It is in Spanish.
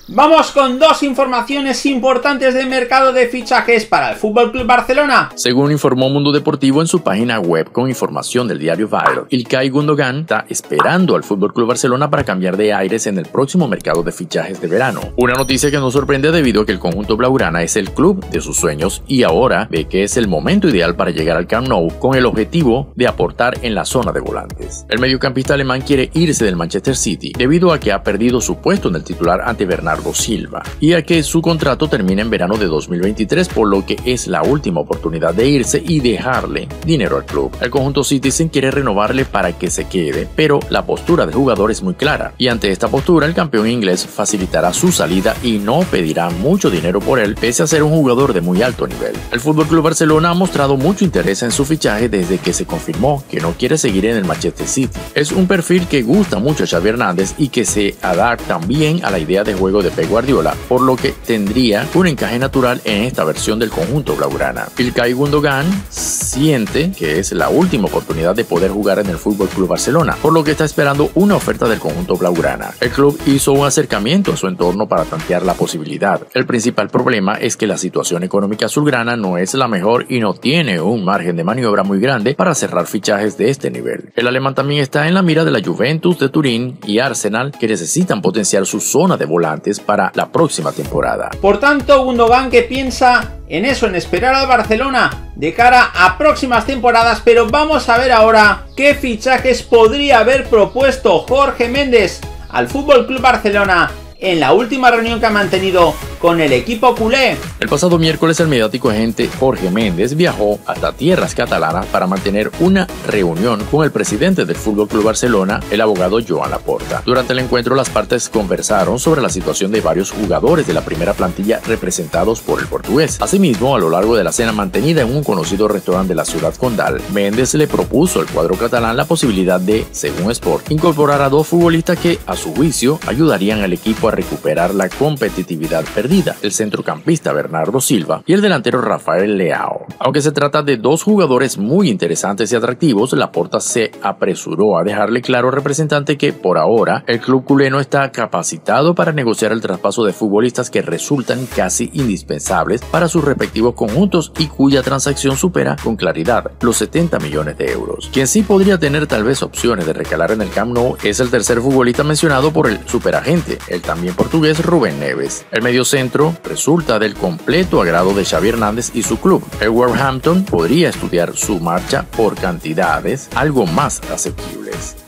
Vamos con dos informaciones importantes del mercado de fichajes para el FC Barcelona. Según informó Mundo Deportivo en su página web con información del diario Vairo, İlkay Gundogan está esperando al FC Barcelona para cambiar de aires en el próximo mercado de fichajes de verano. Una noticia que nos sorprende debido a que el conjunto blaugrana es el club de sus sueños y ahora ve que es el momento ideal para llegar al Camp Nou con el objetivo de aportar en la zona de volantes. El mediocampista alemán quiere irse del Manchester City debido a que ha perdido su puesto en el titular ante Bernardo Silva y a que su contrato termina en verano de 2023, por lo que es la última oportunidad de irse y dejarle dinero al club. El conjunto Citizen quiere renovarle para que se quede, pero la postura del jugador es muy clara y ante esta postura el campeón inglés facilitará su salida y no pedirá mucho dinero por él, pese a ser un jugador de muy alto nivel. El FC Barcelona ha mostrado mucho interés en su fichaje desde que se confirmó que no quiere seguir en el Manchester City. Es un perfil que gusta mucho a Xavi Hernández y que se adapta bien a la idea de juego de Pep Guardiola, por lo que tendría un encaje natural en esta versión del conjunto blaugrana. İlkay Gundogan siente que es la última oportunidad de poder jugar en el FC Barcelona, por lo que está esperando una oferta del conjunto blaugrana. El club hizo un acercamiento a su entorno para tantear la posibilidad. El principal problema es que la situación económica azulgrana no es la mejor y no tiene un margen de maniobra muy grande para cerrar fichajes de este nivel. El alemán también está en la mira de la Juventus de Turín y Arsenal, que necesitan potenciar su zona de volantes para la próxima temporada. Por tanto, Gundogan que piensa en eso, en esperar al Barcelona de cara a próximas temporadas, pero vamos a ver ahora qué fichajes podría haber propuesto Jorge Méndez al FC Barcelona en la última reunión que ha mantenido con el equipo culé. El pasado miércoles el mediático agente Jorge Méndez viajó hasta tierras catalanas para mantener una reunión con el presidente del FC Barcelona, el abogado Joan Laporta. Durante el encuentro las partes conversaron sobre la situación de varios jugadores de la primera plantilla representados por el portugués. Asimismo, a lo largo de la cena mantenida en un conocido restaurante de la ciudad condal, Méndez le propuso al cuadro catalán la posibilidad de, según Sport, incorporar a dos futbolistas que, a su juicio, ayudarían al equipo a recuperar la competitividad perdida, el centrocampista Bernardo Silva y el delantero Rafael Leao. Aunque se trata de dos jugadores muy interesantes y atractivos, Laporta se apresuró a dejarle claro al representante que, por ahora, el club culé no está capacitado para negociar el traspaso de futbolistas que resultan casi indispensables para sus respectivos conjuntos y cuya transacción supera con claridad los 70 millones de euros. Quien sí podría tener tal vez opciones de recalar en el Camp Nou es el tercer futbolista mencionado por el superagente, el también portugués Rubén Neves. El mediocentro resulta del completo agrado de Xavi Hernández y su club. El Wolverhampton podría estudiar su marcha por cantidades algo más asequibles.